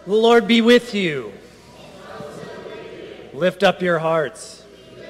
The Lord be with you. Lift up your hearts.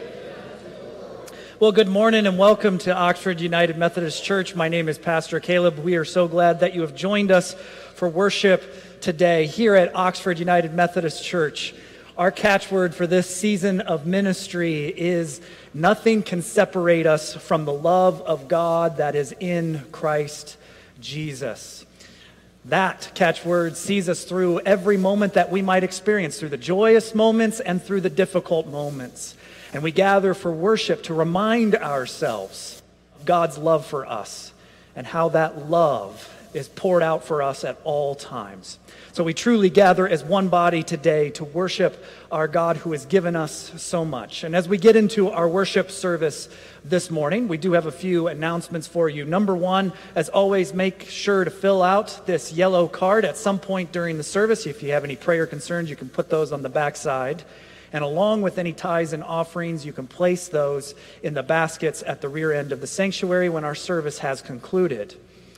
Well, good morning and welcome to Oxford United Methodist Church. My name is Pastor Caleb. We are so glad that you have joined us for worship today here at Oxford United Methodist Church. Our catchword for this season of ministry is nothing can separate us from the love of God that is in Christ Jesus. That catchword sees us through every moment that we might experience, through the joyous moments and through the difficult moments. And we gather for worship to remind ourselves of God's love for us and how that love is poured out for us at all times. So we truly gather as one body today to worship our God who has given us so much. And as we get into our worship service this morning, we do have a few announcements for you. Number one, as always, make sure to fill out this yellow card at some point during the service. If you have any prayer concerns, you can put those on the back side. And along with any tithes and offerings, you can place those in the baskets at the rear end of the sanctuary when our service has concluded.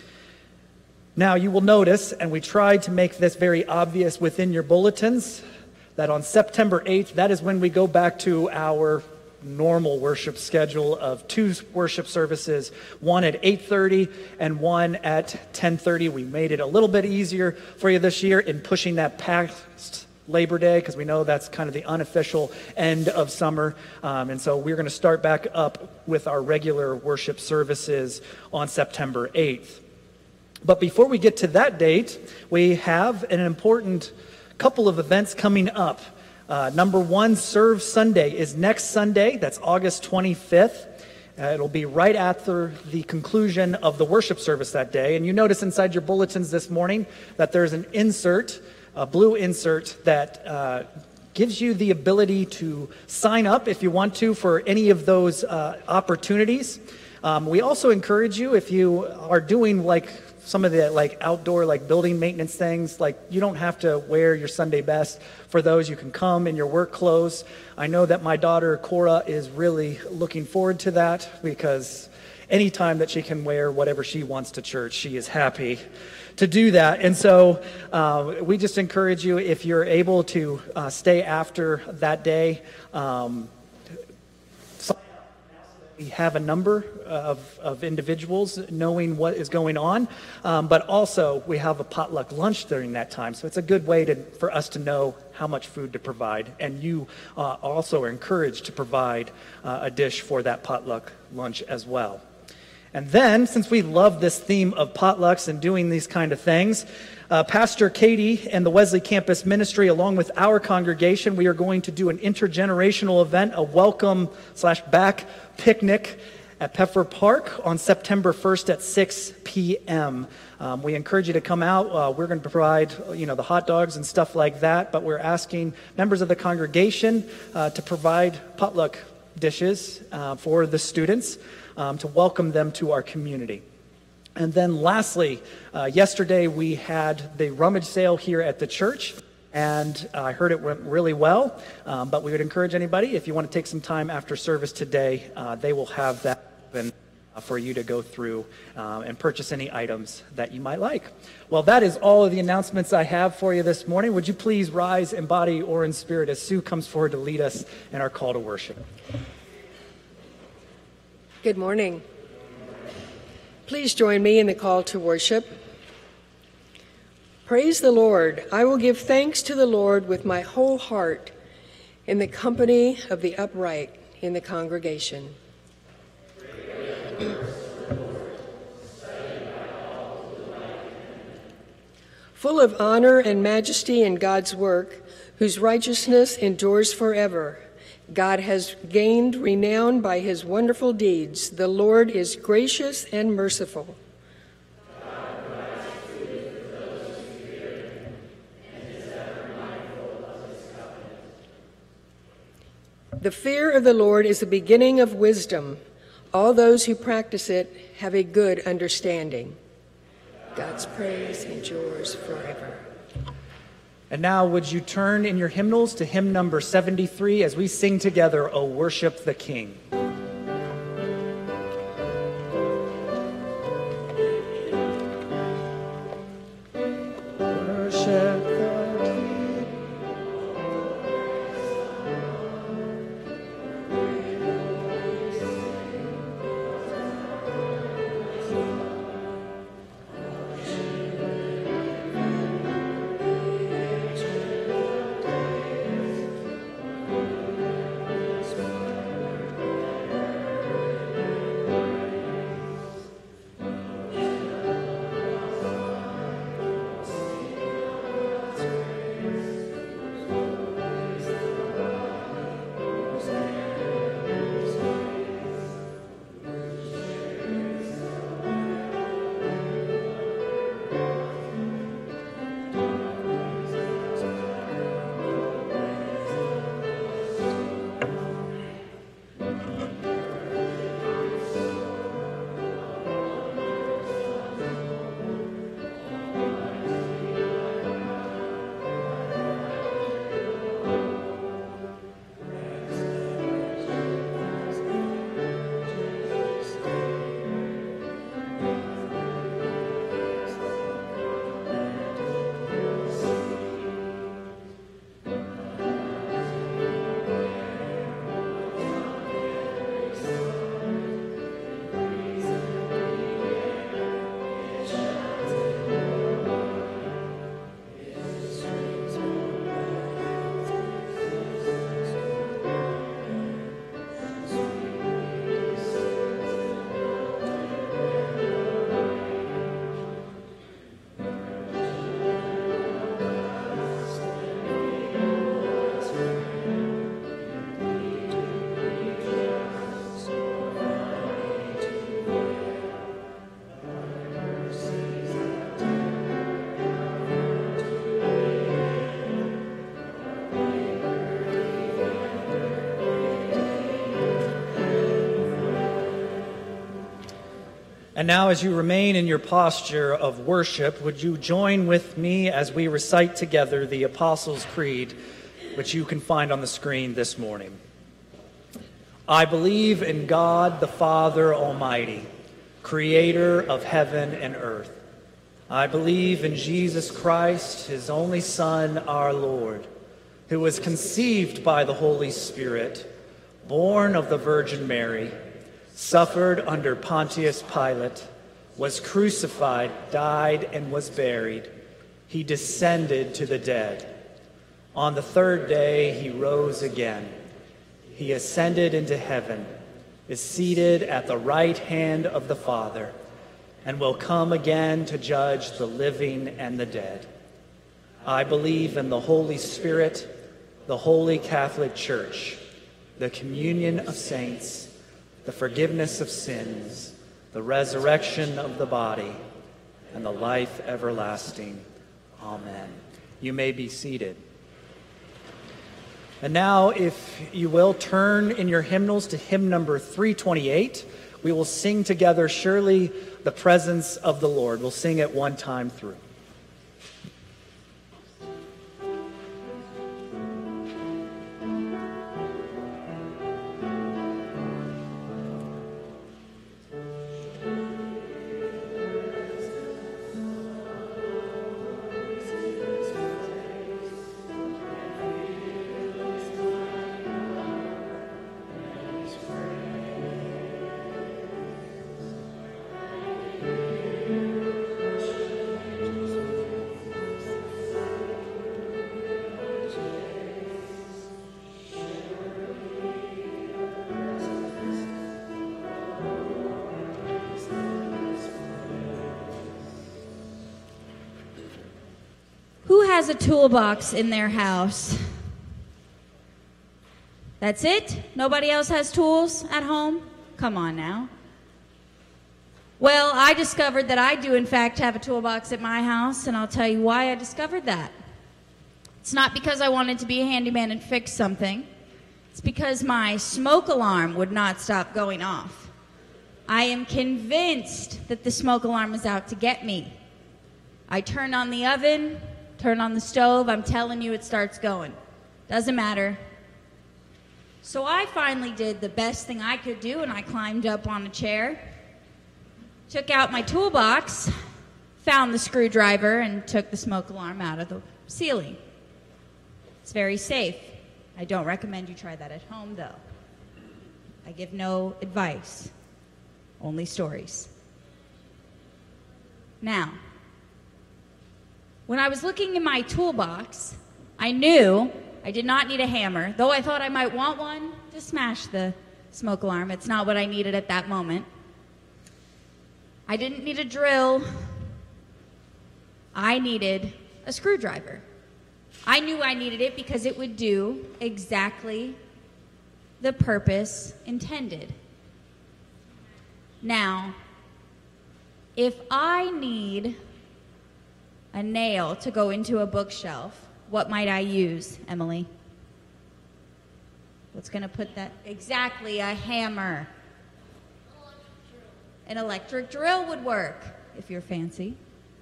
Now, you will notice, and we tried to make this very obvious within your bulletins, that on September 8th, that is when we go back to our normal worship schedule of two worship services, one at 8:30 and one at 10:30. We made it a little bit easier for you this year in pushing that past Labor Day, because we know that's kind of the unofficial end of summer. And so we're going to start back up with our regular worship services on September 8th. But before we get to that date, we have an important couple of events coming up. Number one, Serve Sunday is next Sunday. That's August 25th. It'll be right after the conclusion of the worship service that day. And you notice inside your bulletins this morning that there's an insert, a blue insert that gives you the ability to sign up if you want to for any of those opportunities. We also encourage you, if you are doing like some of the outdoor building maintenance things, you don't have to wear your Sunday best for those. You can come in your work clothes. I know that my daughter Cora is really looking forward to that, because anytime that she can wear whatever she wants to church, she is happy to do that. And so we just encourage you, if you're able to stay after that day, we have a number of individuals knowing what is going on, but also we have a potluck lunch during that time. So it's a good way for us to know how much food to provide. And you also are encouraged to provide a dish for that potluck lunch as well. And then, since we love this theme of potlucks and doing these kind of things, Pastor Katie and the Wesley Campus Ministry, along with our congregation, we are going to do an intergenerational event, a welcome/back picnic at Peffer Park on September 1st at 6 p.m. We encourage you to come out. We're going to provide, the hot dogs and stuff like that, but we're asking members of the congregation to provide potluck dishes for the students to welcome them to our community. And then lastly, yesterday we had the rummage sale here at the church, and I heard it went really well, but we would encourage anybody, if you want to take some time after service today, they will have that open for you to go through and purchase any items that you might like. Well, that is all of the announcements I have for you this morning. Would you please rise in body or in spirit as Sue comes forward to lead us in our call to worship. Good morning. Please join me in the call to worship. Praise the Lord. I will give thanks to the Lord with my whole heart in the company of the upright in the congregation. Full of honor and majesty in God's work, whose righteousness endures forever. God has gained renown by his wonderful deeds. The Lord is gracious and merciful. The fear of the Lord is the beginning of wisdom. All those who practice it have a good understanding. God's praise endures forever. And now would you turn in your hymnals to hymn number 73 as we sing together, O Worship the King. Worship the King. And now, as you remain in your posture of worship, would you join with me as we recite together the Apostles' Creed, which you can find on the screen this morning. I believe in God the Father Almighty, creator of heaven and earth. I believe in Jesus Christ, his only Son, our Lord, who was conceived by the Holy Spirit, born of the Virgin Mary, suffered under Pontius Pilate, was crucified, died, and was buried. He descended to the dead. On the third day he rose again. He ascended into heaven, is seated at the right hand of the Father, and will come again to judge the living and the dead. I believe in the Holy Spirit, the Holy Catholic Church, the communion of saints, the forgiveness of sins, the resurrection of the body, and the life everlasting. Amen. You may be seated. And now, if you will, turn in your hymnals to hymn number 328. We will sing together, Surely the Presence of the Lord. We'll sing it one time through. Has a toolbox in their house? That's it? Nobody else has tools at home? Come on now. Well, I discovered that I do in fact have a toolbox at my house, and I'll tell you why I discovered that. It's not because I wanted to be a handyman and fix something. It's because my smoke alarm would not stop going off. I am convinced that the smoke alarm is out to get me. I turn on the oven, turn on the stove, I'm telling you it starts going. Doesn't matter. So I finally did the best thing I could do, and I climbed up on a chair, took out my toolbox, found the screwdriver, and took the smoke alarm out of the ceiling. It's very safe. I don't recommend you try that at home, though. I give no advice, only stories. Now, when I was looking in my toolbox, I knew I did not need a hammer, though I thought I might want one to smash the smoke alarm. It's not what I needed at that moment. I didn't need a drill. I needed a screwdriver. I knew I needed it because it would do exactly the purpose intended. Now, if I need a nail to go into a bookshelf, what might I use, Emily? What's going to put that? Exactly, a hammer. An electric drill would work, if you're fancy.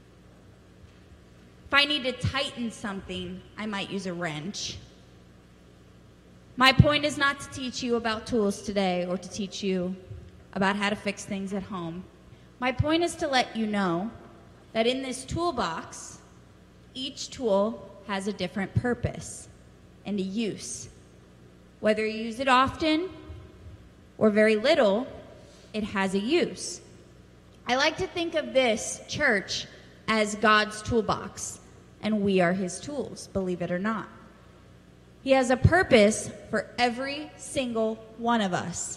If I need to tighten something, I might use a wrench. My point is not to teach you about tools today or to teach you about how to fix things at home. My point is to let you know that in this toolbox, each tool has a different purpose and a use. Whether you use it often or very little, it has a use. I like to think of this church as God's toolbox, and we are his tools, believe it or not. He has a purpose for every single one of us.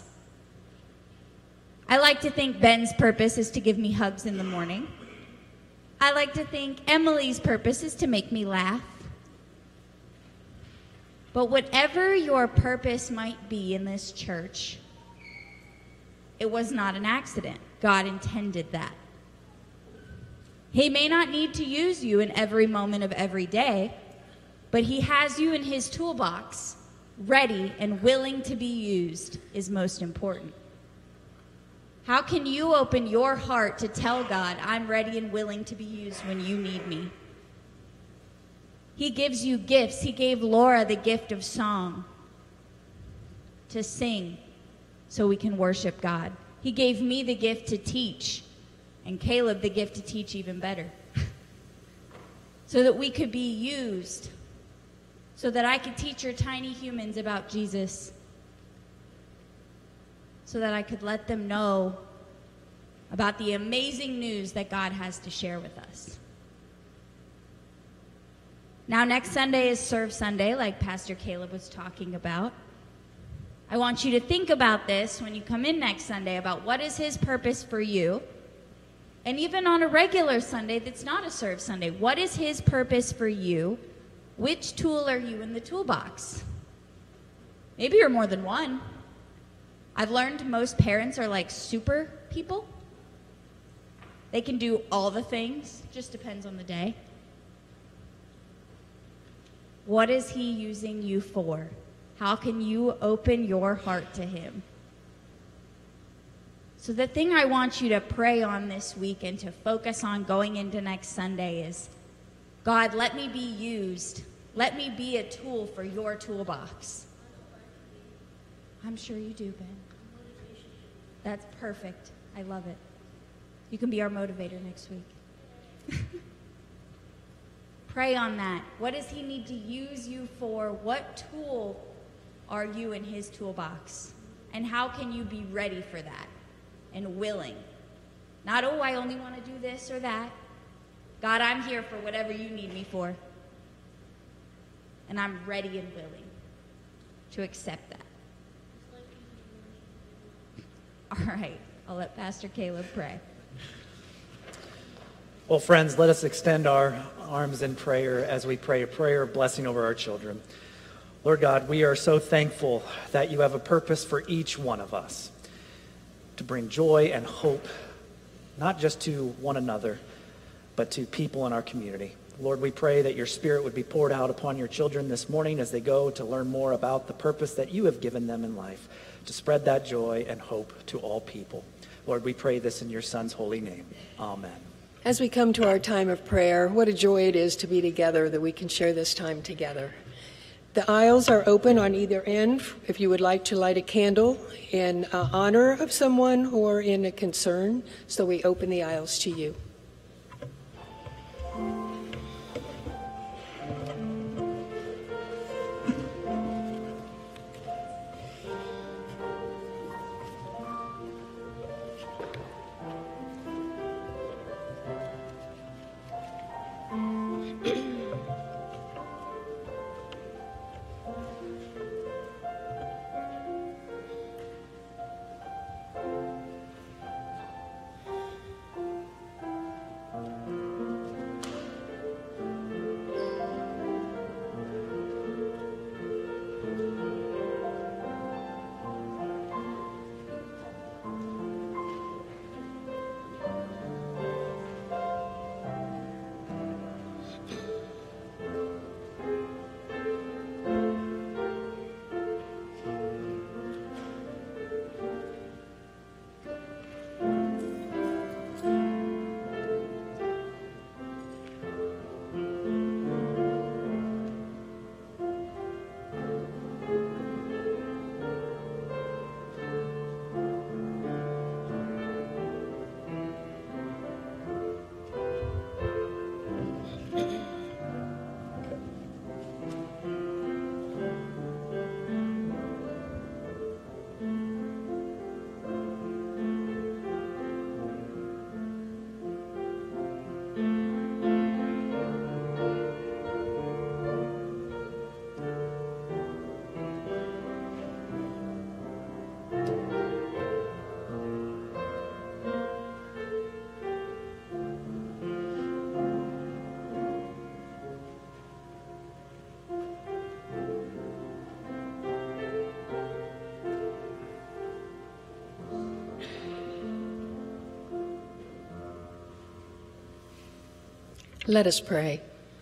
I like to think Ben's purpose is to give me hugs in the morning. I like to think Emily's purpose is to make me laugh. But whatever your purpose might be in this church, it was not an accident. God intended that. He may not need to use you in every moment of every day, but he has you in his toolbox, ready and willing to be used, is most important. How can you open your heart to tell God, I'm ready and willing to be used when you need me? He gives you gifts. He gave Laura the gift of song to sing so we can worship God. He gave me the gift to teach, and Caleb the gift to teach even better. So that we could be used, so that I could teach your tiny humans about Jesus, so that I could let them know about the amazing news that God has to share with us. Now, next Sunday is Serve Sunday, like Pastor Caleb was talking about. I want you to think about this when you come in next Sunday, about what is his purpose for you. And even on a regular Sunday that's not a Serve Sunday, what is his purpose for you? Which tool are you in the toolbox? Maybe you're more than one. I've learned most parents are like super people. They can do all the things, just depends on the day. What is he using you for? How can you open your heart to him? So the thing I want you to pray on this week and to focus on going into next Sunday is, God, let me be used. Let me be a tool for your toolbox. I'm sure you do, Ben. That's perfect. I love it. You can be our motivator next week. Pray on that. What does he need to use you for? What tool are you in his toolbox? And how can you be ready for that and willing? Not, oh, I only want to do this or that. God, I'm here for whatever you need me for. And I'm ready and willing to accept that. All right, I'll let Pastor Caleb pray. Well, friends, let us extend our arms in prayer as we pray a prayer of blessing over our children. Lord God, we are so thankful that you have a purpose for each one of us to bring joy and hope, not just to one another, but to people in our community. Lord, we pray that your Spirit would be poured out upon your children this morning as they go to learn more about the purpose that you have given them in life, to spread that joy and hope to all people. Lord, we pray this in your Son's holy name. Amen. As we come to our time of prayer, what a joy it is to be together, that we can share this time together. The aisles are open on either end if you would like to light a candle in honor of someone or in a concern, so we open the aisles to you. Let us pray.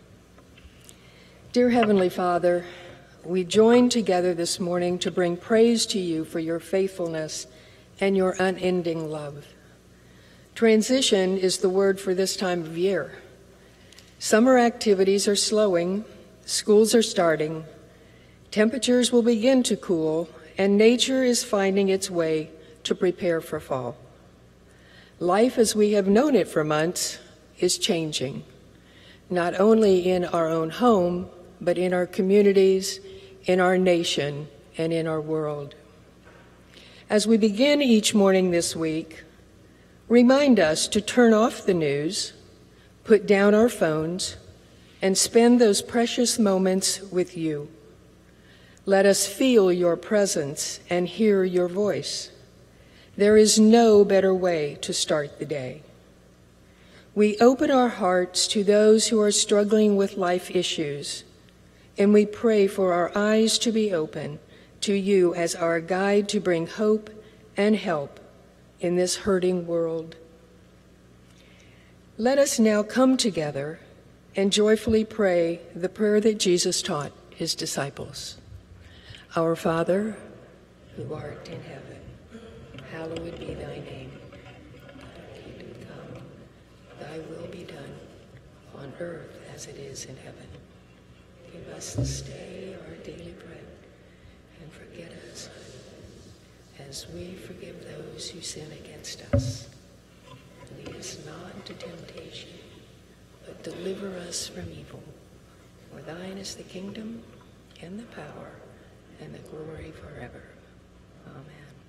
Dear Heavenly Father, we join together this morning to bring praise to you for your faithfulness and your unending love. Transition is the word for this time of year. Summer activities are slowing, schools are starting, temperatures will begin to cool, and nature is finding its way to prepare for fall. Life as we have known it for months is changing, not only in our own home, but in our communities, in our nation, and in our world. As we begin each morning this week, remind us to turn off the news, put down our phones, and spend those precious moments with you. Let us feel your presence and hear your voice. There is no better way to start the day. We open our hearts to those who are struggling with life issues, and we pray for our eyes to be open to you as our guide to bring hope and help in this hurting world. Let us now come together and joyfully pray the prayer that Jesus taught his disciples. Our Father, who art in heaven, hallowed be thy name. Thy kingdom come, thy will be done, on earth as it is in heaven. Give us this day our daily bread, and forgive us as we forgive those who sin against us. Lead us not into temptation, but deliver us from evil. For thine is the kingdom, and the power, and the glory forever. Amen.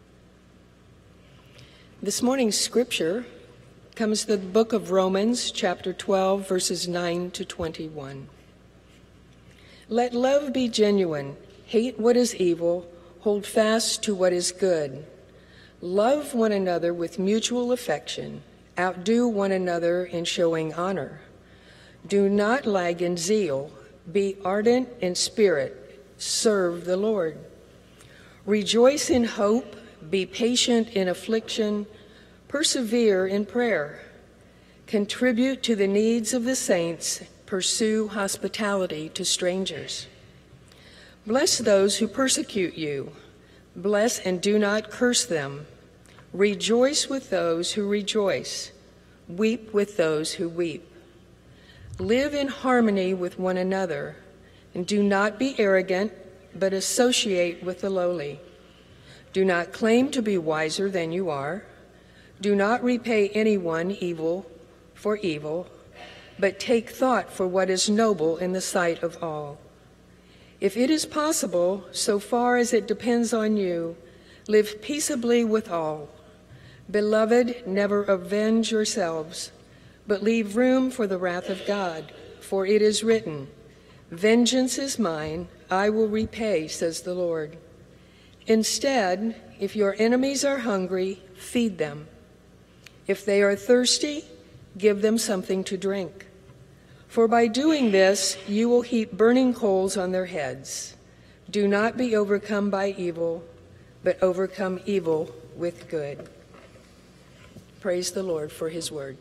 This morning's scripture comes from the book of Romans, chapter 12, verses 9 to 21. Let love be genuine. Hate what is evil. Hold fast to what is good. Love one another with mutual affection. Outdo one another in showing honor. Do not lag in zeal. Be ardent in spirit. Serve the Lord. Rejoice in hope. Be patient in affliction. Persevere in prayer. Contribute to the needs of the saints. Pursue hospitality to strangers. Bless those who persecute you. Bless and do not curse them. Rejoice with those who rejoice. Weep with those who weep. Live in harmony with one another, and do not be arrogant, but associate with the lowly. Do not claim to be wiser than you are. Do not repay anyone evil for evil, but take thought for what is noble in the sight of all. If it is possible, so far as it depends on you, live peaceably with all. Beloved, never avenge yourselves, but leave room for the wrath of God, for it is written, "Vengeance is mine, I will repay," says the Lord. Instead, if your enemies are hungry, feed them. If they are thirsty, give them something to drink. For by doing this, you will heap burning coals on their heads. Do not be overcome by evil, but overcome evil with good. Praise the Lord for his word.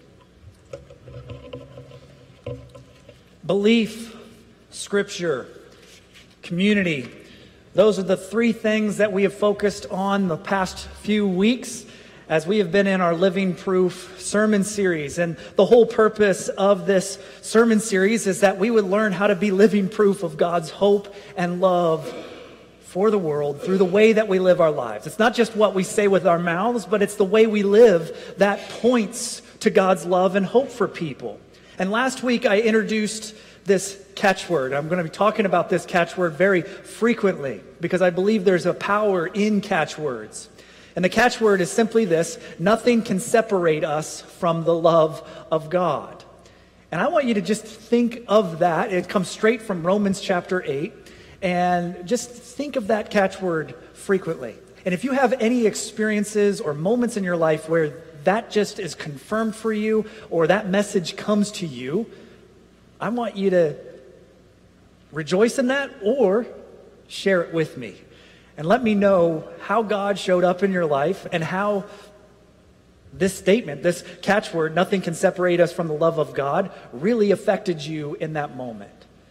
Belief, scripture, community. Those are the three things that we have focused on the past few weeks as we have been in our Living Proof sermon series. And the whole purpose of this sermon series is that we would learn how to be living proof of God's hope and love for the world through the way that we live our lives. It's not just what we say with our mouths, but it's the way we live that points to God's love and hope for people. And last week I introduced this catchword. I'm going to be talking about this catchword very frequently because I believe there's a power in catchwords. And the catchword is simply this: nothing can separate us from the love of God. And I want you to just think of that. It comes straight from Romans chapter 8. And just think of that catchword frequently. And if you have any experiences or moments in your life where that just is confirmed for you, or that message comes to you, I want you to rejoice in that or share it with me. And let me know how God showed up in your life and how this statement, this catchword, nothing can separate us from the love of God, really affected you in that moment.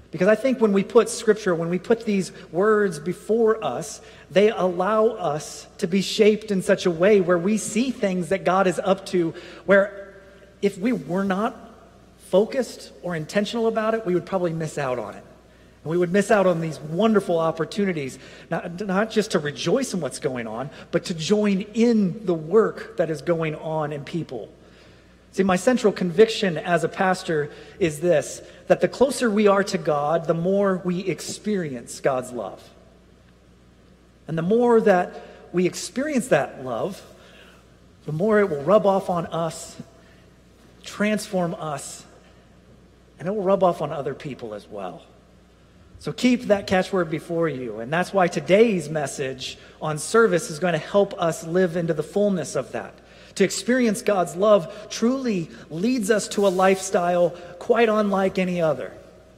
Because I think when we put Scripture, when we put these words before us, they allow us to be shaped in such a way where we see things that God is up to, where if we were not focused or intentional about it, we would probably miss out on it. And we would miss out on these wonderful opportunities, not just to rejoice in what's going on, but to join in the work that is going on in people. See, my central conviction as a pastor is this, that the closer we are to God, the more we experience God's love. And the more that we experience that love, the more it will rub off on us, transform us, and it will rub off on other people as well. So keep that catchword before you. And that's why today's message on service is going to help us live into the fullness of that. To experience God's love truly leads us to a lifestyle quite unlike any other,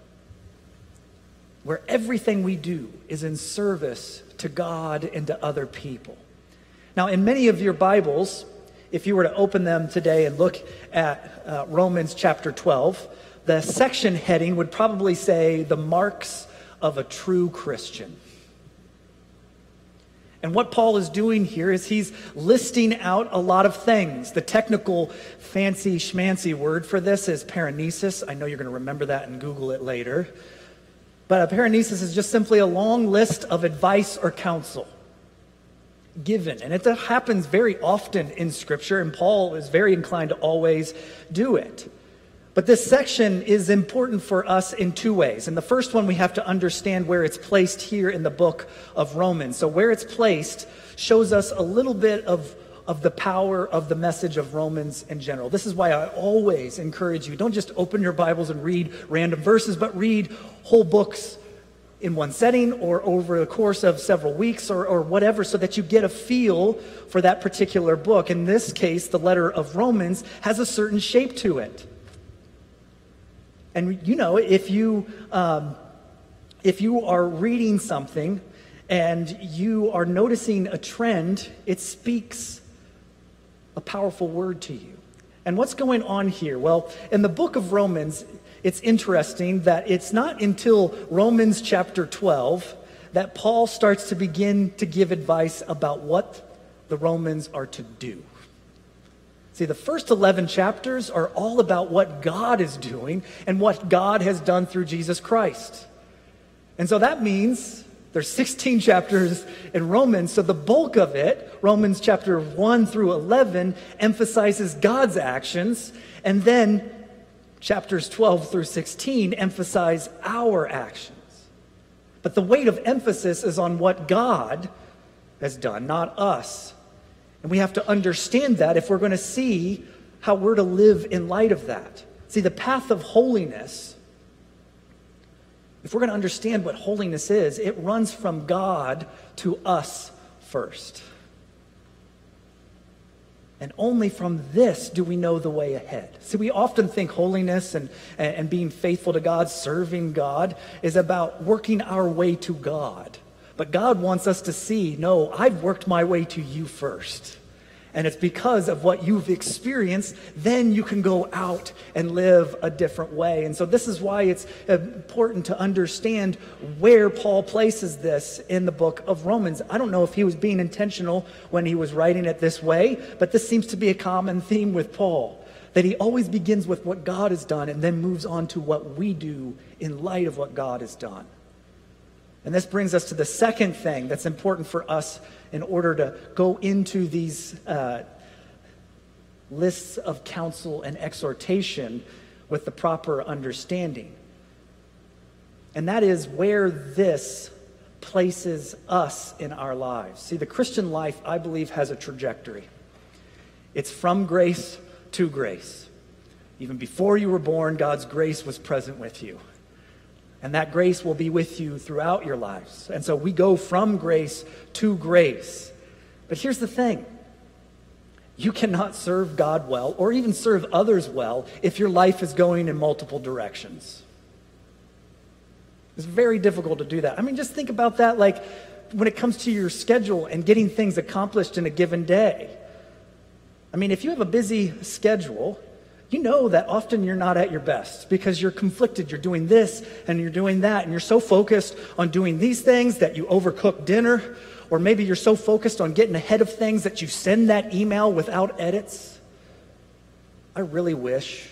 where everything we do is in service to God and to other people. Now, in many of your Bibles, if you were to open them today and look at Romans chapter 12, the section heading would probably say, "The Marks of a True Christian." And what Paul is doing here is he's listing out a lot of things. The technical fancy schmancy word for this is paranesis. I know you're going to remember that and Google it later. But a paranesis is just simply a long list of advice or counsel given. And it happens very often in Scripture, and Paul is very inclined to always do it. But this section is important for us in two ways. And the first one, we have to understand where it's placed here in the book of Romans. So where it's placed shows us a little bit of the power of the message of Romans in general. This is why I always encourage you, don't just open your Bibles and read random verses, but read whole books in one setting or over the course of several weeks or whatever, so that you get a feel for that particular book. In this case, the letter of Romans has a certain shape to it. And you know, if you are reading something and you are noticing a trend, it speaks a powerful word to you. And what's going on here? Well, in the book of Romans, it's interesting that it's not until Romans chapter 12 that Paul starts to begin to give advice about what the Romans are to do. See, the first 11 chapters are all about what God is doing and what God has done through Jesus Christ. And so that means there's 16 chapters in Romans, so the bulk of it, Romans chapter 1 through 11, emphasizes God's actions, and then chapters 12 through 16 emphasize our actions. But the weight of emphasis is on what God has done, not us. And we have to understand that if we're going to see how we're to live in light of that. See, the path of holiness, if we're going to understand what holiness is, it runs from God to us first. And only from this do we know the way ahead. See, we often think holiness and being faithful to God, serving God, is about working our way to God. But God wants us to see, no, I've worked my way to you first. And it's because of what you've experienced, then you can go out and live a different way. And so this is why it's important to understand where Paul places this in the book of Romans. I don't know if he was being intentional when he was writing it this way, but this seems to be a common theme with Paul, that he always begins with what God has done and then moves on to what we do in light of what God has done. And this brings us to the second thing that's important for us in order to go into these lists of counsel and exhortation with the proper understanding. And that is where this places us in our lives. See, the Christian life, I believe, has a trajectory. It's from grace to grace. Even before you were born, God's grace was present with you. And that grace will be with you throughout your lives. And so we go from grace to grace. But here's the thing. You cannot serve God well or even serve others well if your life is going in multiple directions. It's very difficult to do that. I mean, just think about that, like when it comes to your schedule and getting things accomplished in a given day. I mean, if you have a busy schedule, you know that often you're not at your best because you're conflicted. You're doing this and you're doing that, and you're so focused on doing these things that you overcook dinner, or maybe you're so focused on getting ahead of things that you send that email without edits. I really wish,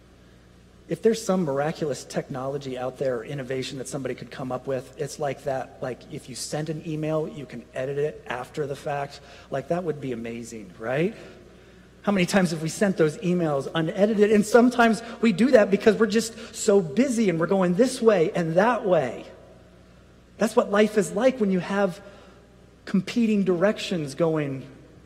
if there's some miraculous technology out there or innovation that somebody could come up with, it's like that. Like if you send an email, you can edit it after the fact. Like that would be amazing, right? How many times have we sent those emails unedited? And sometimes we do that because we're just so busy and we're going this way and that way. That's what life is like when you have competing directions going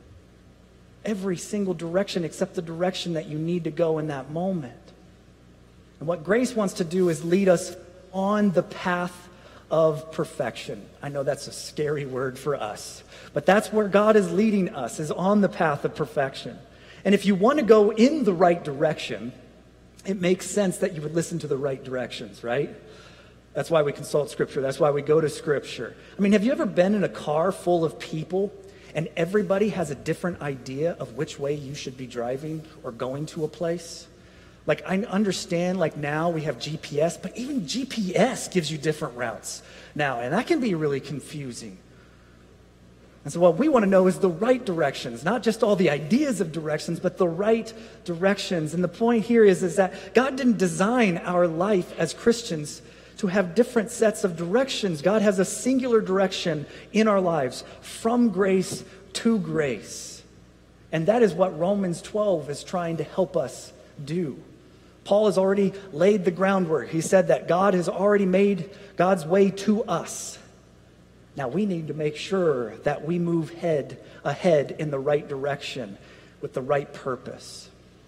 every single direction except the direction that you need to go in that moment. And what grace wants to do is lead us on the path of perfection. I know that's a scary word for us, but that's where God is leading us, is on the path of perfection. And if you want to go in the right direction, it makes sense that you would listen to the right directions, right? That's why we consult Scripture. That's why we go to Scripture. I mean, have you ever been in a car full of people and everybody has a different idea of which way you should be driving or going to a place? Like, I understand, like now we have GPS, but even GPS gives you different routes now, and that can be really confusing. And so what we want to know is the right directions, not just all the ideas of directions, but the right directions. And the point here is that God didn't design our life as Christians to have different sets of directions. God has a singular direction in our lives, from grace to grace. And that is what Romans 12 is trying to help us do. Paul has already laid the groundwork. He said that God has already made God's way to us. Now we need to make sure that we move ahead in the right direction with the right purpose.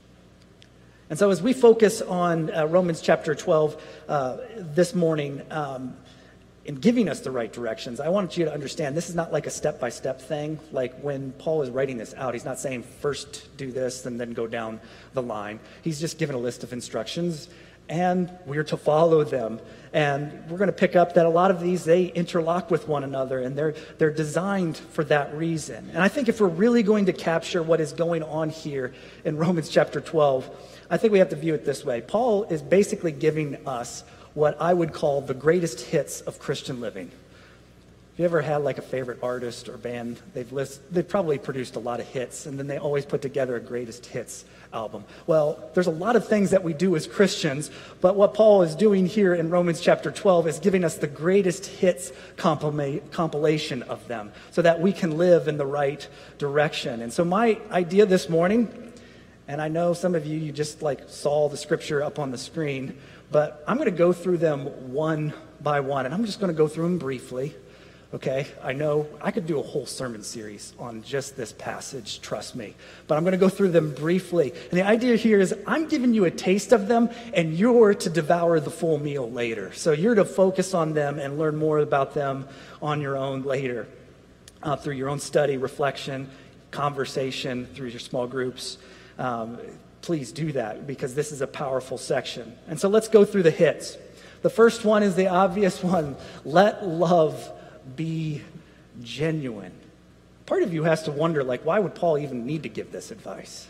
And so as we focus on Romans chapter 12 this morning, in giving us the right directions, I want you to understand this is not like a step-by-step thing. Like when Paul is writing this out, he's not saying first do this and then go down the line. He's just given a list of instructions, and we're to follow them. And we're going to pick up that a lot of these, they interlock with one another, and they're designed for that reason. And I think if we're really going to capture what is going on here in Romans chapter 12, I think we have to view it this way. Paul is basically giving us what I would call the greatest hits of Christian living. Have you ever had like a favorite artist or band? They've probably produced a lot of hits, and then they always put together a greatest hits album. Well, there's a lot of things that we do as Christians, but what Paul is doing here in Romans chapter 12 is giving us the greatest hits compilation of them so that we can live in the right direction. And so my idea this morning, and I know some of you just like saw the scripture up on the screen, but I'm going to go through them one by one, and I'm just going to go through them briefly. Okay, I know I could do a whole sermon series on just this passage, trust me. But I'm going to go through them briefly. And the idea here is I'm giving you a taste of them, and you're to devour the full meal later. So you're to focus on them and learn more about them on your own later, through your own study, reflection, conversation, through your small groups. Please do that, because this is a powerful section. And so let's go through the hits. The first one is the obvious one. Let love be genuine. Part of you has to wonder, like, why would Paul even need to give this advice?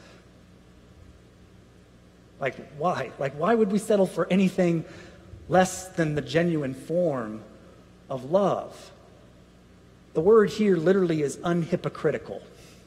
Like, why? Like, why would we settle for anything less than the genuine form of love? The word here literally is unhypocritical.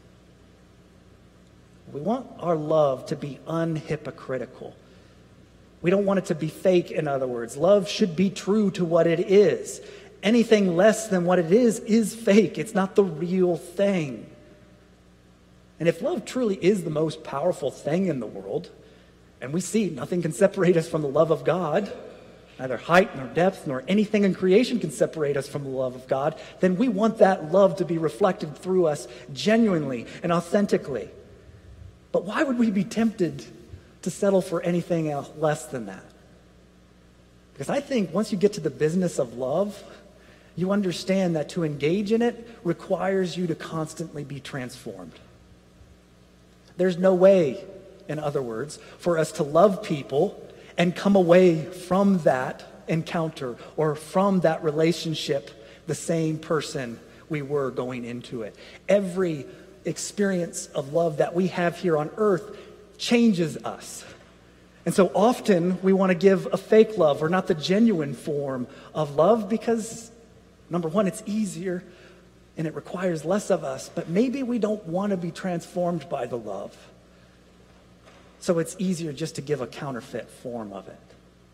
We want our love to be unhypocritical. We don't want it to be fake, in other words. Love should be true to what it is. Anything less than what it is fake. It's not the real thing. And if love truly is the most powerful thing in the world, and we see nothing can separate us from the love of God, neither height nor depth nor anything in creation can separate us from the love of God, then we want that love to be reflected through us genuinely and authentically. But why would we be tempted to settle for anything else less than that? Because I think once you get to the business of love, you understand that to engage in it requires you to constantly be transformed. There's no way, in other words, for us to love people and come away from that encounter or from that relationship the same person we were going into it. Every experience of love that we have here on earth changes us. And so often we want to give a fake love or not the genuine form of love because, number one, it's easier and it requires less of us, but maybe we don't want to be transformed by the love. So it's easier just to give a counterfeit form of it.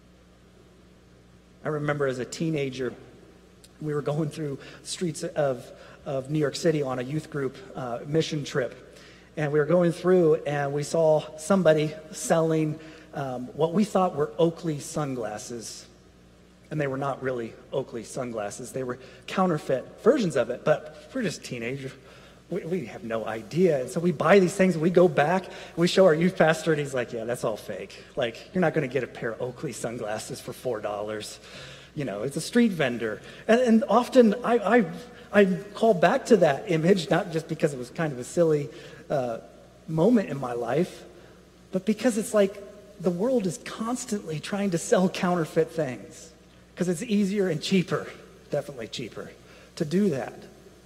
I remember as a teenager, we were going through streets of New York City on a youth group mission trip. And we were going through and we saw somebody selling what we thought were Oakley sunglasses. And they were not really Oakley sunglasses. They were counterfeit versions of it. But we're just teenagers. We have no idea. And so we buy these things and we go back and we show our youth pastor and he's like, yeah, that's all fake. Like, you're not going to get a pair of Oakley sunglasses for $4. You know, it's a street vendor. And often I call back to that image, not just because it was kind of a silly moment in my life, but because it's like the world is constantly trying to sell counterfeit things because it's easier and cheaper, definitely cheaper, to do that.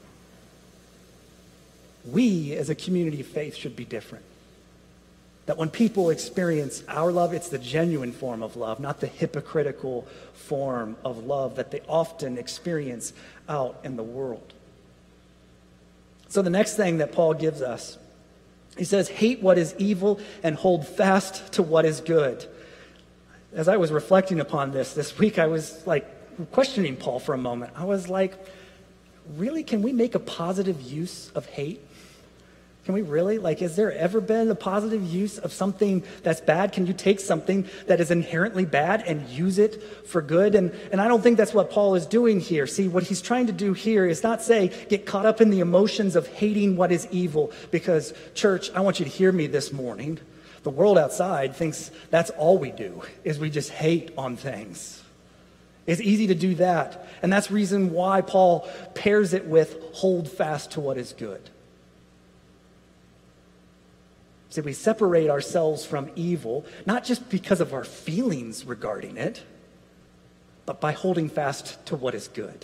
We, as a community of faith, should be different. That when people experience our love, it's the genuine form of love, not the hypocritical form of love that they often experience out in the world. So the next thing that Paul gives us, he says, hate what is evil and hold fast to what is good. As I was reflecting upon this week, I was like questioning Paul for a moment. I was like, really, can we make a positive use of hate? Can we really? Like, has there ever been a positive use of something that's bad? Can you take something that is inherently bad and use it for good? And I don't think that's what Paul is doing here. See, what he's trying to do here is not say, get caught up in the emotions of hating what is evil. Because, church, I want you to hear me this morning. The world outside thinks that's all we do, is we just hate on things. It's easy to do that. And that's the reason why Paul pairs it with hold fast to what is good. See, we separate ourselves from evil, not just because of our feelings regarding it, but by holding fast to what is good.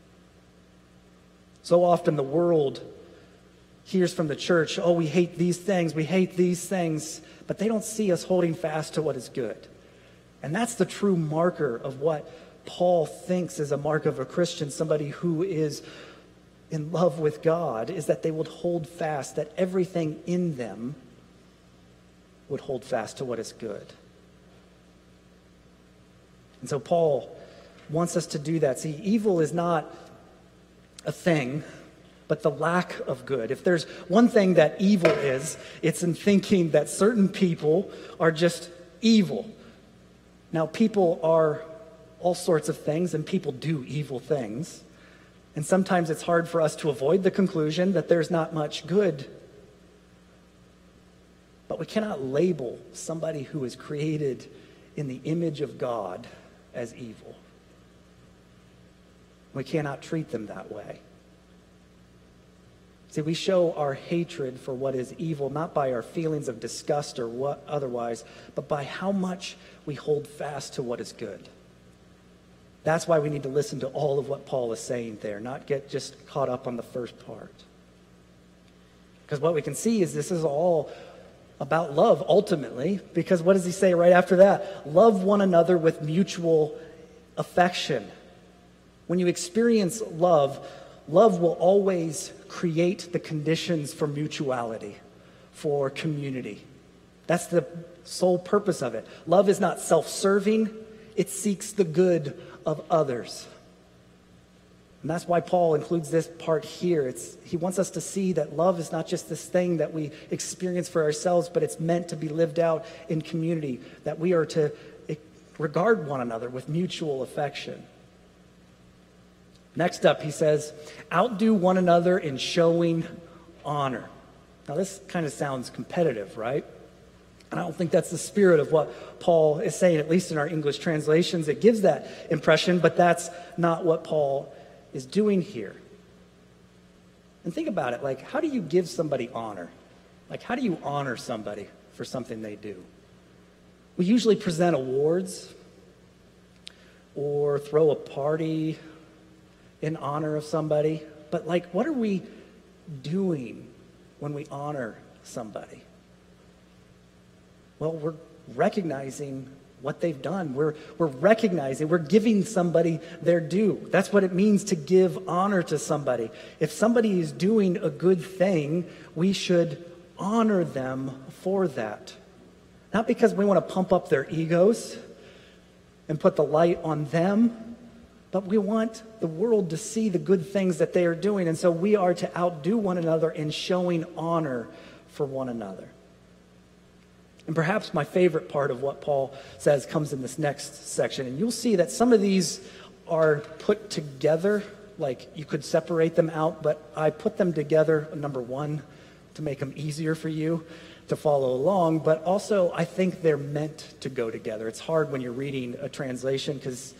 So often the world hears from the church, oh, we hate these things, but they don't see us holding fast to what is good. And that's the true marker of what Paul thinks is a mark of a Christian, somebody who is in love with God, is that they would hold fast, that everything in them would hold fast to what is good. And so Paul wants us to do that. See, evil is not a thing, but the lack of good. If there's one thing that evil is, it's in thinking that certain people are just evil. Now, people are all sorts of things, and people do evil things. And sometimes it's hard for us to avoid the conclusion that there's not much good. But we cannot label somebody who is created in the image of God as evil. We cannot treat them that way. See, we show our hatred for what is evil not by our feelings of disgust or what otherwise, but by how much we hold fast to what is good. That's why we need to listen to all of what Paul is saying there, not get just caught up on the first part. Because what we can see is this is all about love, ultimately, because what does he say right after that? Love one another with mutual affection. When you experience love, love will always create the conditions for mutuality, for community. That's the sole purpose of it. Love is not self-serving, it seeks the good of others. And that's why Paul includes this part here. He wants us to see that love is not just this thing that we experience for ourselves, but it's meant to be lived out in community, that we are to regard one another with mutual affection. Next up, he says, outdo one another in showing honor. Now, this kind of sounds competitive, right? And I don't think that's the spirit of what Paul is saying, at least in our English translations. It gives that impression, but that's not what Paul is doing here. And think about it, like, how do you give somebody honor? Like, how do you honor somebody for something they do? We usually present awards or throw a party in honor of somebody, but like, what are we doing when we honor somebody? Well, we're recognizing what they've done. We're recognizing, we're giving somebody their due. That's what it means to give honor to somebody. If somebody is doing a good thing, we should honor them for that. Not because we want to pump up their egos and put the light on them, but we want the world to see the good things that they are doing. And so we are to outdo one another in showing honor for one another. And perhaps my favorite part of what Paul says comes in this next section. And you'll see that some of these are put together, like you could separate them out, but I put them together, number one, to make them easier for you to follow along, but also I think they're meant to go together. It's hard when you're reading a translation because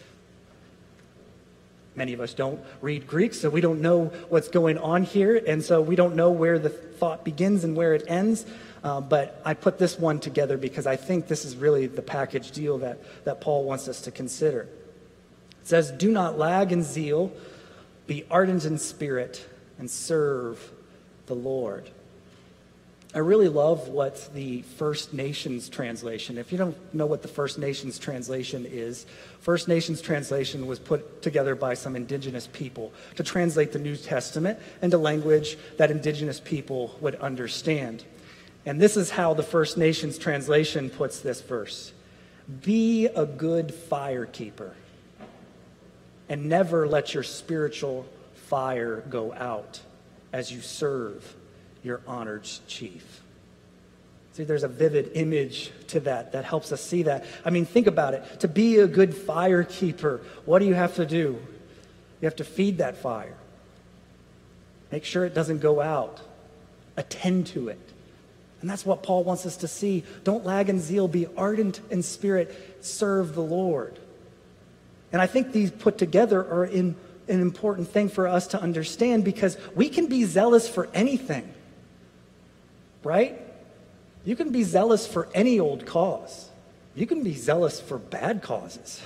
many of us don't read Greek, so we don't know what's going on here, and so we don't know where the thought begins and where it ends. But I put this one together because I think this is really the package deal that Paul wants us to consider. It says, "Do not lag in zeal, be ardent in spirit, and serve the Lord." I really love what the First Nations translation, if you don't know what the First Nations translation is, First Nations translation was put together by some indigenous people to translate the New Testament into language that indigenous people would understand. And this is how the First Nations translation puts this verse. "Be a good fire keeper, and never let your spiritual fire go out as you serve your honored chief." See, there's a vivid image to that helps us see that. I mean, think about it. To be a good fire keeper, what do you have to do? You have to feed that fire. Make sure it doesn't go out. Attend to it. And that's what Paul wants us to see. Don't lag in zeal. Be ardent in spirit. Serve the Lord. And I think these put together are an important thing for us to understand because we can be zealous for anything. Right? You can be zealous for any old cause. You can be zealous for bad causes.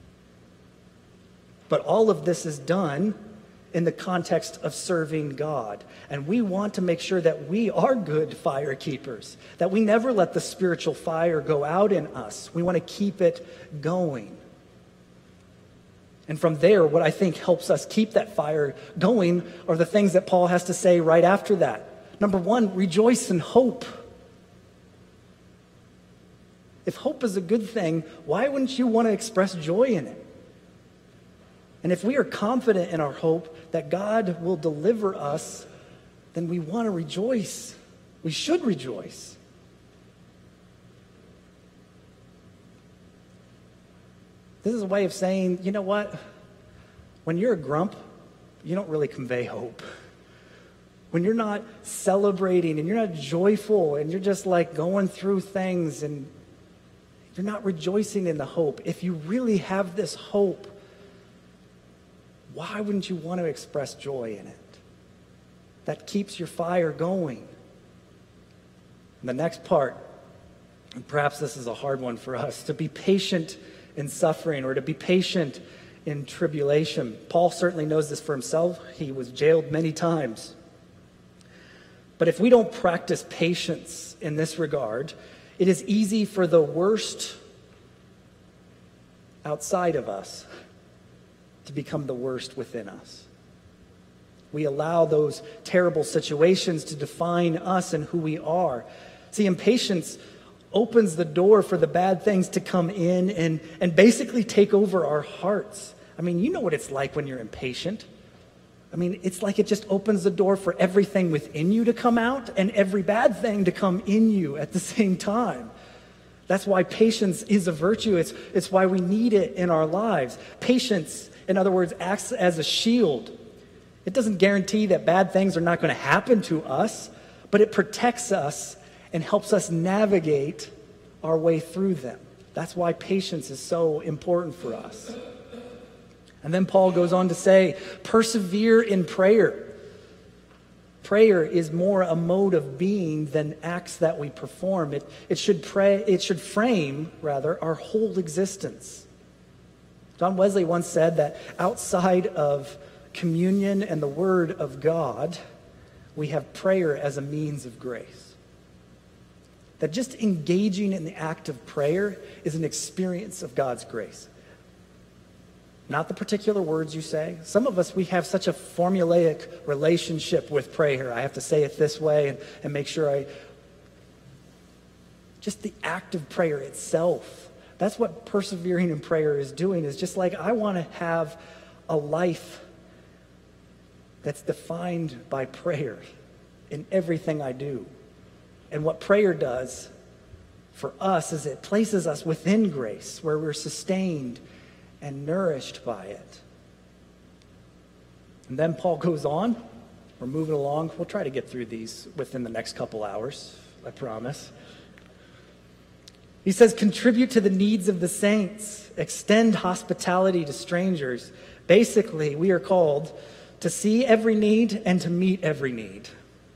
But all of this is done in the context of serving God. And we want to make sure that we are good fire keepers, that we never let the spiritual fire go out in us. We want to keep it going. And from there, what I think helps us keep that fire going are the things that Paul has to say right after that. Number one, rejoice in hope. If hope is a good thing, why wouldn't you want to express joy in it? And if we are confident in our hope that God will deliver us, then we want to rejoice. We should rejoice. This is a way of saying, you know what? When you're a grump, you don't really convey hope. When you're not celebrating and you're not joyful and you're just like going through things and you're not rejoicing in the hope, if you really have this hope, why wouldn't you want to express joy in it? That keeps your fire going. And the next part, and perhaps this is a hard one for us, to be patient in suffering or to be patient in tribulation. Paul certainly knows this for himself. He was jailed many times. But if we don't practice patience in this regard, it is easy for the worst outside of us to become the worst within us. We allow those terrible situations to define us and who we are. See, impatience opens the door for the bad things to come in and basically take over our hearts. I mean, you know what it's like when you're impatient. I mean, it's like it just opens the door for everything within you to come out and every bad thing to come in you at the same time. That's why patience is a virtue. It's why we need it in our lives. Patience, in other words, acts as a shield. It doesn't guarantee that bad things are not going to happen to us, but it protects us and helps us navigate our way through them. That's why patience is so important for us. And then Paul goes on to say, persevere in prayer. Prayer is more a mode of being than acts that we perform. It should frame our whole existence. John Wesley once said that outside of communion and the Word of God, we have prayer as a means of grace. that just engaging in the act of prayer is an experience of God's grace. Not the particular words you say. Some of us, we have such a formulaic relationship with prayer. I have to say it this way and make sure just the act of prayer itself. That's what persevering in prayer is doing, is just like, I want to have a life that's defined by prayer in everything I do. And what prayer does for us is it places us within grace, where we're sustained and nourished by it. And then Paul goes on. We're moving along. We'll try to get through these within the next couple hours, I promise. He says, contribute to the needs of the saints. Extend hospitality to strangers. Basically, we are called to see every need and to meet every need.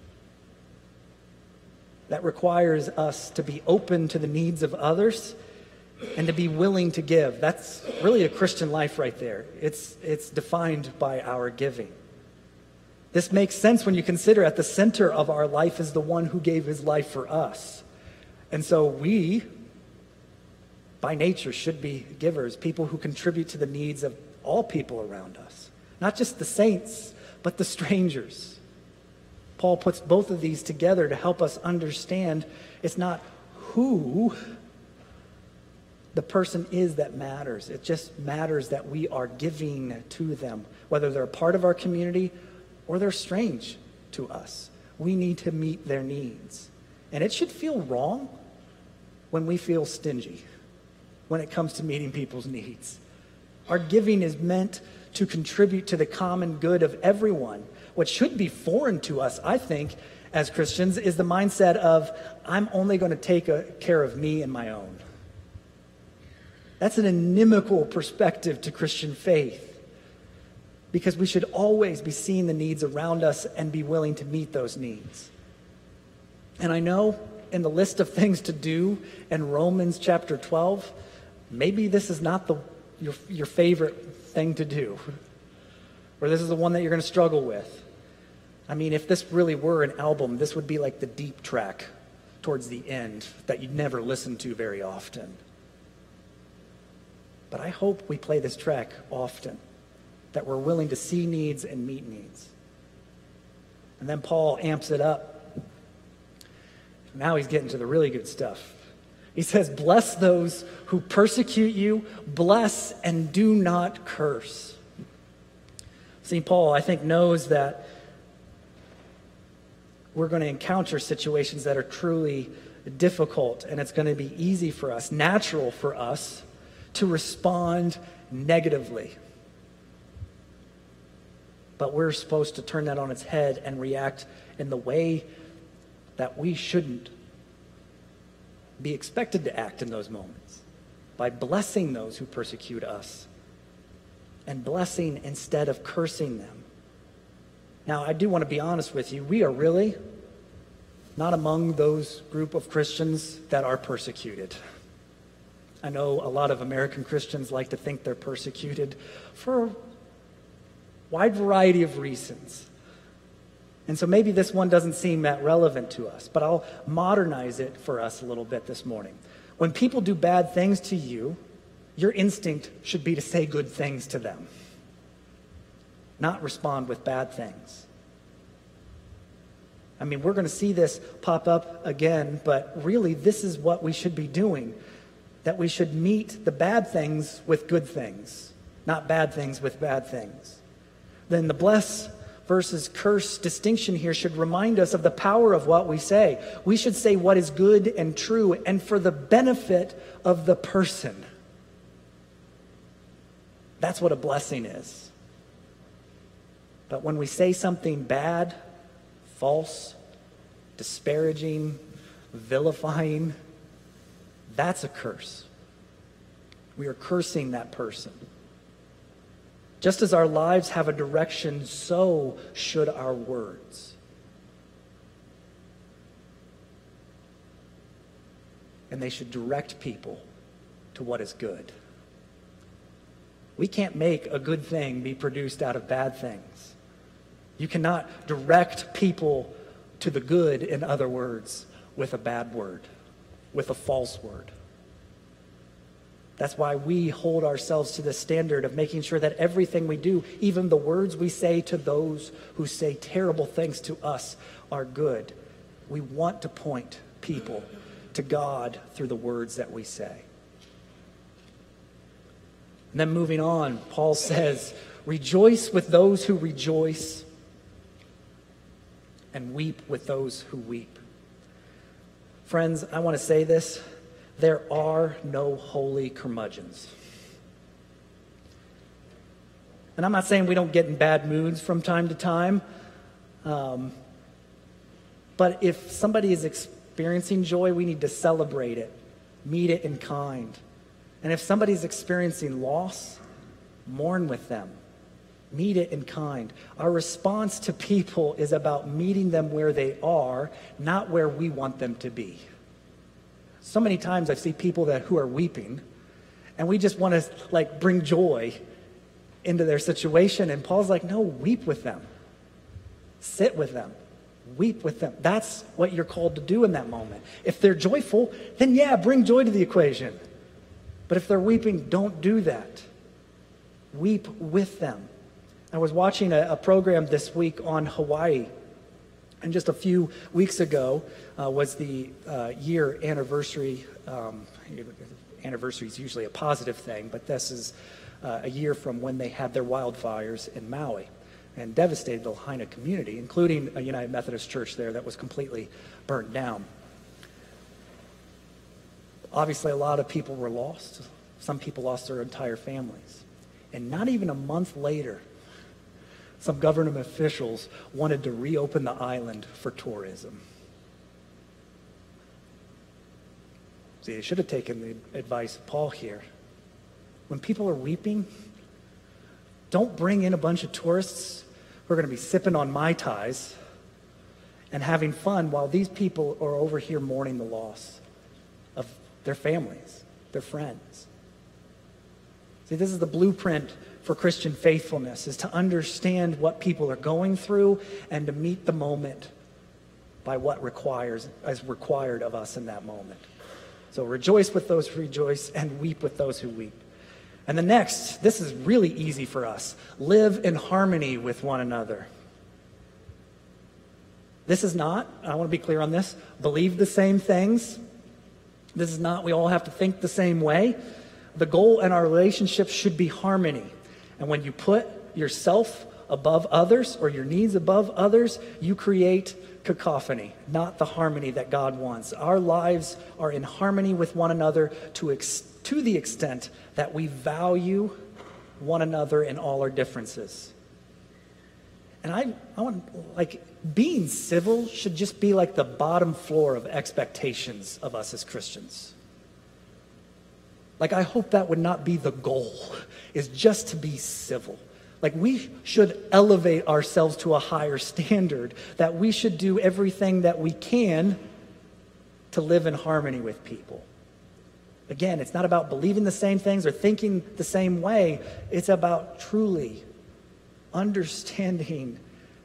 That requires us to be open to the needs of others and to be willing to give. That's really a Christian life right there. It's defined by our giving. This makes sense when you consider at the center of our life is the one who gave his life for us. And so we, by nature, should be givers, people who contribute to the needs of all people around us. Not just the saints, but the strangers. Paul puts both of these together to help us understand it's not who the person is that matters. It just matters that we are giving to them, whether they're a part of our community or they're strange to us. We need to meet their needs. And it should feel wrong when we feel stingy when it comes to meeting people's needs. Our giving is meant to contribute to the common good of everyone. What should be foreign to us, I think, as Christians, is the mindset of, I'm only going to take care of me and my own. That's an inimical perspective to Christian faith, because we should always be seeing the needs around us and be willing to meet those needs. And I know in the list of things to do in Romans chapter 12, maybe this is not your favorite thing to do, or this is the one that you're going to struggle with. I mean, if this really were an album, this would be like the deep track towards the end that you'd never listen to very often. But I hope we play this track often, that we're willing to see needs and meet needs. And then Paul amps it up. Now he's getting to the really good stuff. He says, bless those who persecute you, bless and do not curse. St. Paul, I think, knows that we're going to encounter situations that are truly difficult, and it's going to be easy for us, natural for us, to respond negatively. But we're supposed to turn that on its head and react in the way that we shouldn't be expected to act in those moments, by blessing those who persecute us and blessing instead of cursing them. Now, I do want to be honest with you. We are really not among those group of Christians that are persecuted. I know a lot of American Christians like to think they're persecuted for a wide variety of reasons. And so maybe this one doesn't seem that relevant to us, but I'll modernize it for us a little bit this morning. When people do bad things to you, your instinct should be to say good things to them, not respond with bad things. I mean, we're going to see this pop up again, but really this is what we should be doing, that we should meet the bad things with good things, not bad things with bad things. Then the bless versus curse distinction here should remind us of the power of what we say. We should say what is good and true and for the benefit of the person. That's what a blessing is. But when we say something bad, false, disparaging, vilifying, that's a curse. We are cursing that person. Just as our lives have a direction, so should our words. And they should direct people to what is good. We can't make a good thing be produced out of bad things. You cannot direct people to the good, in other words, with a bad word. with a false word. That's why we hold ourselves to the standard of making sure that everything we do, even the words we say to those who say terrible things to us, are good. We want to point people to God through the words that we say. And then moving on, Paul says, rejoice with those who rejoice and weep with those who weep. Friends, I want to say this. There are no holy curmudgeons. And I'm not saying we don't get in bad moods from time to time. But if somebody is experiencing joy, we need to celebrate it, meet it in kind. And if somebody's experiencing loss, mourn with them, meet it in kind. Our response to people is about meeting them where they are, not where we want them to be. So many times I see people who are weeping, and we just want to bring joy into their situation. And Paul's like, no, weep with them. Sit with them. Weep with them. That's what you're called to do in that moment. If they're joyful, then yeah, bring joy to the equation. But if they're weeping, don't do that. Weep with them. I was watching a program this week on Hawaii. And just a few weeks ago was the year anniversary. Anniversary is usually a positive thing, but this is a year from when they had their wildfires in Maui and devastated the Lahaina community, including a United Methodist church there that was completely burnt down. Obviously, a lot of people were lost. Some people lost their entire families. And not even a month later, some government officials wanted to reopen the island for tourism. See, they should have taken the advice of Paul here. When people are weeping, don't bring in a bunch of tourists who are going to be sipping on Mai Tais and having fun while these people are over here mourning the loss of their families, their friends. See, this is the blueprint for Christian faithfulness, is to understand what people are going through and to meet the moment by what is required of us in that moment. So rejoice with those who rejoice and weep with those who weep. And the next, this is really easy for us. Live in harmony with one another. This is not, I want to be clear on this, believe the same things. This is not, we all have to think the same way. The goal in our relationships should be harmony. And when you put yourself above others or your needs above others, you create cacophony, not the harmony that God wants. Our lives are in harmony with one another to the extent that we value one another in all our differences. And I want, being civil should just be like the bottom floor of expectations of us as Christians. I hope that would not be the goal, is just to be civil. We should elevate ourselves to a higher standard, that we should do everything that we can to live in harmony with people. Again, it's not about believing the same things or thinking the same way. It's about truly understanding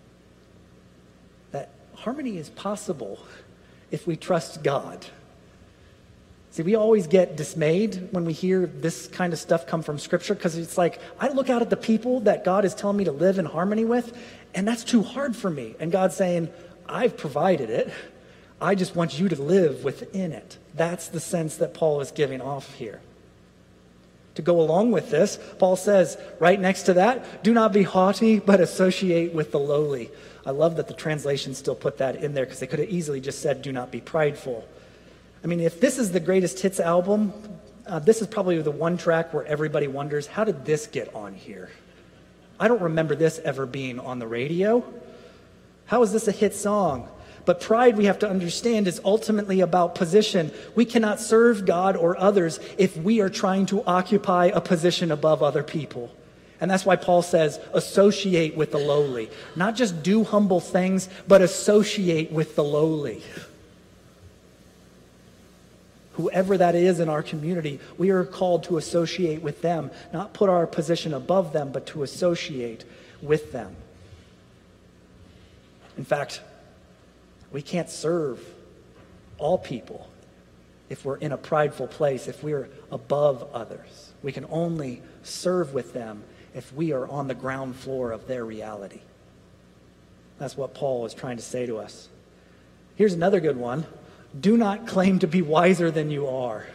that harmony is possible if we trust God. See, we always get dismayed when we hear this kind of stuff come from Scripture, because it's like, I look out at the people that God is telling me to live in harmony with, and that's too hard for me. And God's saying, I've provided it. I just want you to live within it. That's the sense that Paul is giving off here. To go along with this, Paul says, right next to that, do not be haughty, but associate with the lowly. I love that the translation still put that in there, because they could have easily just said, do not be prideful. I mean, if this is the greatest hits album, this is probably the one track where everybody wonders, how did this get on here? I don't remember this ever being on the radio. How is this a hit song? But pride, we have to understand, is ultimately about position. We cannot serve God or others if we are trying to occupy a position above other people. And that's why Paul says, associate with the lowly. Not just do humble things, but associate with the lowly. Whoever that is in our community, we are called to associate with them, not put our position above them, but to associate with them. In fact, we can't serve all people if we're in a prideful place, if we're above others. We can only serve with them if we are on the ground floor of their reality. That's what Paul is trying to say to us. Here's another good one. Do not claim to be wiser than you are.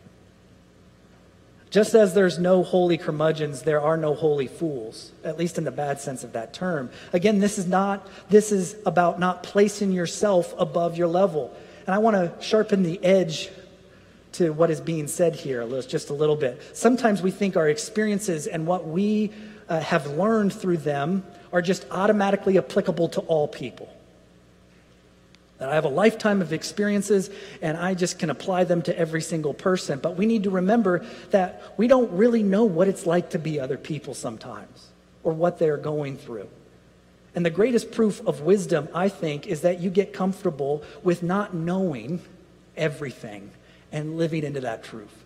Just as there's no holy curmudgeons, there are no holy fools, at least in the bad sense of that term. Again, this is about not placing yourself above your level. And I want to sharpen the edge to what is being said here just a little bit. Sometimes we think our experiences and what we have learned through them are just automatically applicable to all people. That I have a lifetime of experiences and I just can apply them to every single person. But we need to remember that we don't really know what it's like to be other people sometimes or what they're going through. And the greatest proof of wisdom, I think, is that you get comfortable with not knowing everything and living into that truth.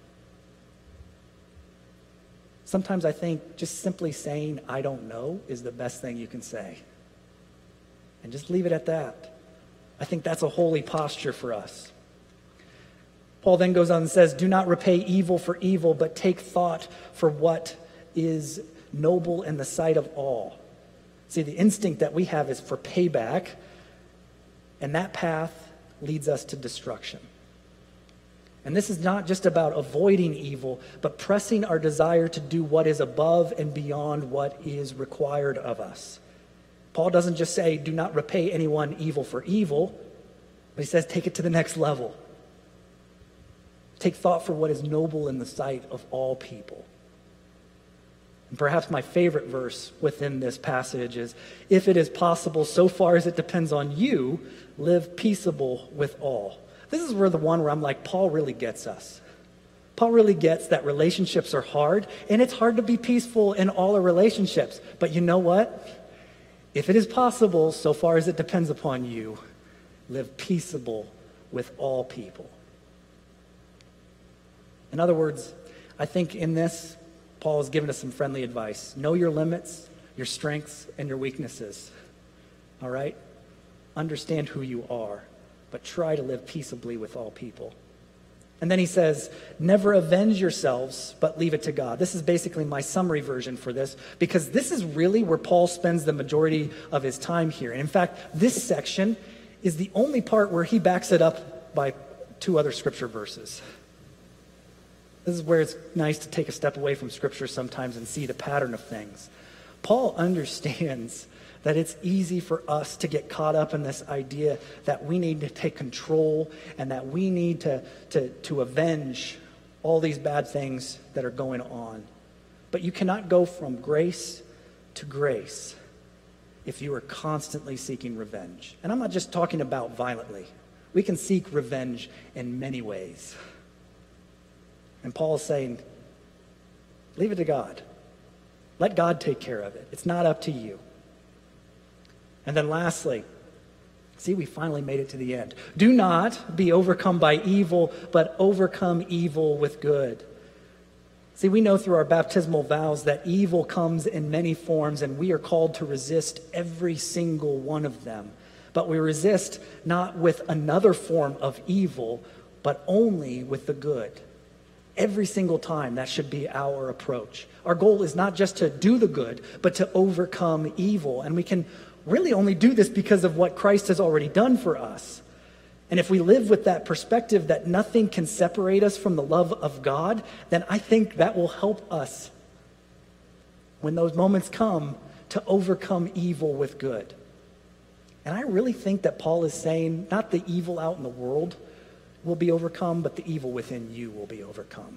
Sometimes I think just simply saying, I don't know, is the best thing you can say. And just leave it at that. I think that's a holy posture for us. Paul then goes on and says, do not repay evil for evil, but take thought for what is noble in the sight of all. See, the instinct that we have is for payback, and that path leads us to destruction. And this is not just about avoiding evil, but pressing our desire to do what is above and beyond what is required of us. Paul doesn't just say, do not repay anyone evil for evil, but he says, take it to the next level. Take thought for what is noble in the sight of all people. And perhaps my favorite verse within this passage is, if it is possible, so far as it depends on you, live peaceable with all. This is where I'm like, Paul really gets us. Paul really gets that relationships are hard, and it's hard to be peaceful in all our relationships. But you know what? If it is possible, so far as it depends upon you, live peaceable with all people. In other words, I think in this, Paul has given us some friendly advice. Know your limits, your strengths, and your weaknesses. All right? Understand who you are, but try to live peaceably with all people. And then he says, never avenge yourselves, but leave it to God. This is basically my summary version for this, because this is really where Paul spends the majority of his time here. And in fact, this section is the only part where he backs it up by 2 other scripture verses. This is where it's nice to take a step away from scripture sometimes and see the pattern of things. Paul understands that it's easy for us to get caught up in this idea that we need to take control and that we need to avenge all these bad things that are going on. But you cannot go from grace to grace if you are constantly seeking revenge. And I'm not just talking about violently. We can seek revenge in many ways. And Paul is saying, leave it to God. Let God take care of it. It's not up to you. And then lastly, see, we finally made it to the end. Do not be overcome by evil, but overcome evil with good. See, we know through our baptismal vows that evil comes in many forms, and we are called to resist every single one of them. But we resist not with another form of evil, but only with the good. Every single time, that should be our approach. Our goal is not just to do the good, but to overcome evil. And we can really only do this because of what Christ has already done for us. And if we live with that perspective that nothing can separate us from the love of God, then I think that will help us, when those moments come, to overcome evil with good. And I really think that Paul is saying, not the evil out in the world will be overcome, but the evil within you will be overcome.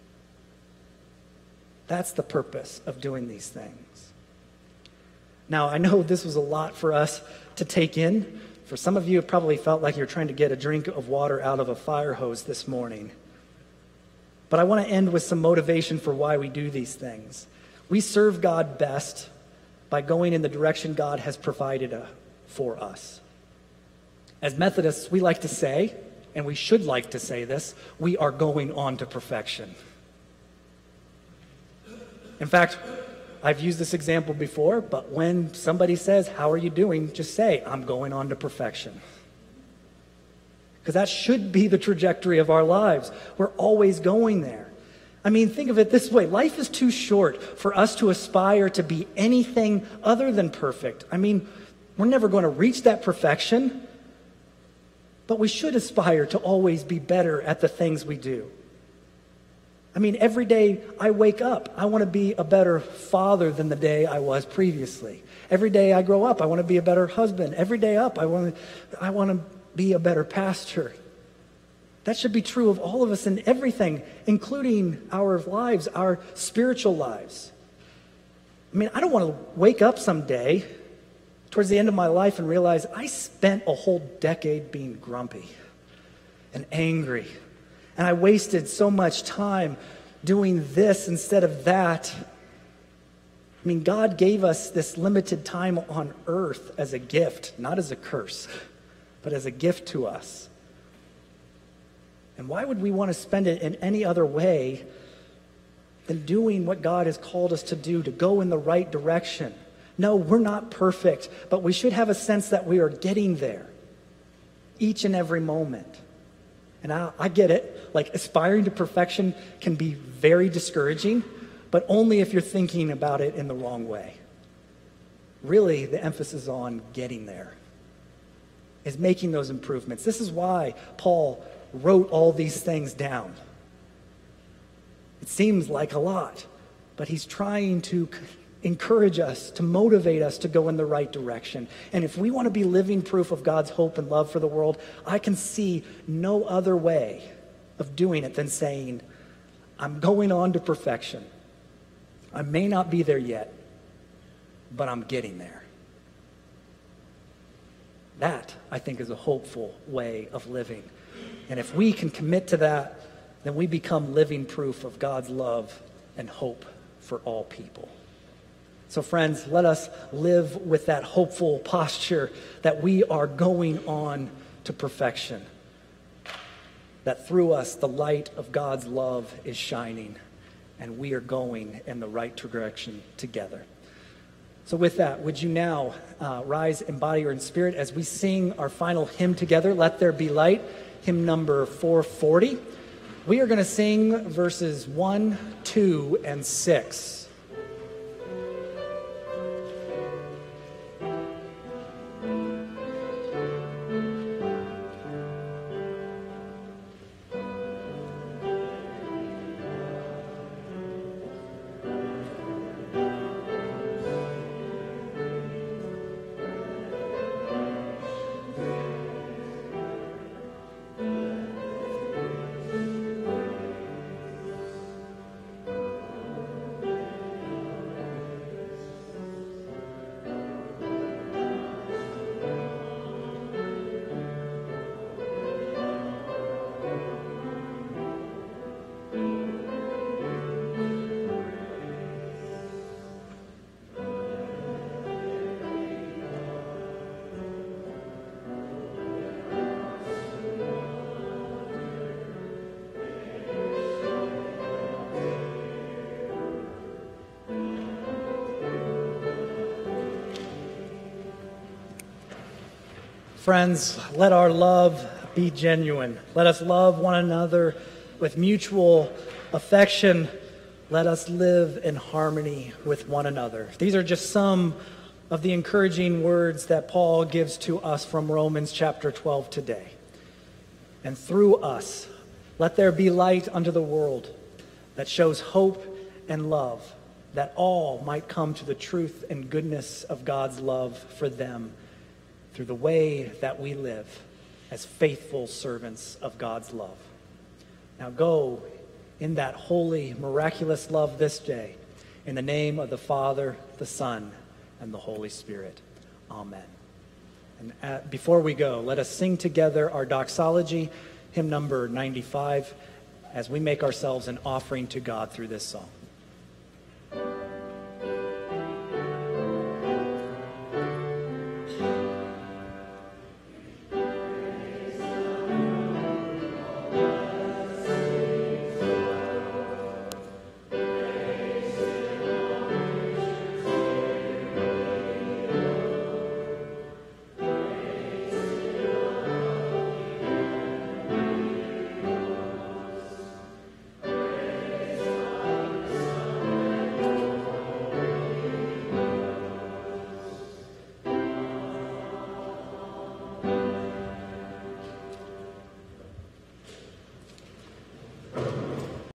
That's the purpose of doing these things. Now, I know this was a lot for us to take in. For some of you, it probably felt like you're trying to get a drink of water out of a fire hose this morning. But I want to end with some motivation for why we do these things. We serve God best by going in the direction God has provided for us. As Methodists, we like to say, and we should like to say this, we are going on to perfection. In fact, I've used this example before, but when somebody says, how are you doing? Just say, I'm going on to perfection. because that should be the trajectory of our lives. We're always going there. I mean, think of it this way. Life is too short for us to aspire to be anything other than perfect. I mean, we're never going to reach that perfection, but we should aspire to always be better at the things we do. I mean, every day I wake up, I want to be a better father than the day I was previously. Every day I grow up, I want to be a better husband. Every day up, I want to be a better pastor. That should be true of all of us in everything, including our lives, our spiritual lives. I mean, I don't want to wake up someday towards the end of my life and realize I spent a whole decade being grumpy and angry, and I wasted so much time doing this instead of that. I mean, God gave us this limited time on earth as a gift, not as a curse, but as a gift to us. And why would we want to spend it in any other way than doing what God has called us to do, to go in the right direction? No, we're not perfect, but we should have a sense that we are getting there each and every moment. And I get it, like aspiring to perfection can be very discouraging, but only if you're thinking about it in the wrong way. Really, the emphasis on getting there is making those improvements. This is why Paul wrote all these things down. It seems like a lot, but he's trying to encourage us, to motivate us to go in the right direction. And if we want to be living proof of God's hope and love for the world, I can see no other way of doing it than saying, I'm going on to perfection. I may not be there yet, but I'm getting there. That, I think, is a hopeful way of living. And if we can commit to that, then we become living proof of God's love and hope for all people. So friends, let us live with that hopeful posture that we are going on to perfection. That through us, the light of God's love is shining, and we are going in the right direction together. So with that, would you now rise in body or in spirit as we sing our final hymn together, Let There Be Light, hymn number 440. We are going to sing verses 1, 2, and 6. Friends, let our love be genuine. Let us love one another with mutual affection. Let us live in harmony with one another. These are just some of the encouraging words that Paul gives to us from Romans chapter 12 today. And through us, let there be light unto the world that shows hope and love, that all might come to the truth and goodness of God's love for them through the way that we live as faithful servants of God's love. Now go in that holy, miraculous love this day, in the name of the Father, the Son, and the Holy Spirit. Amen. And before we go, let us sing together our doxology, hymn number 95, as we make ourselves an offering to God through this song.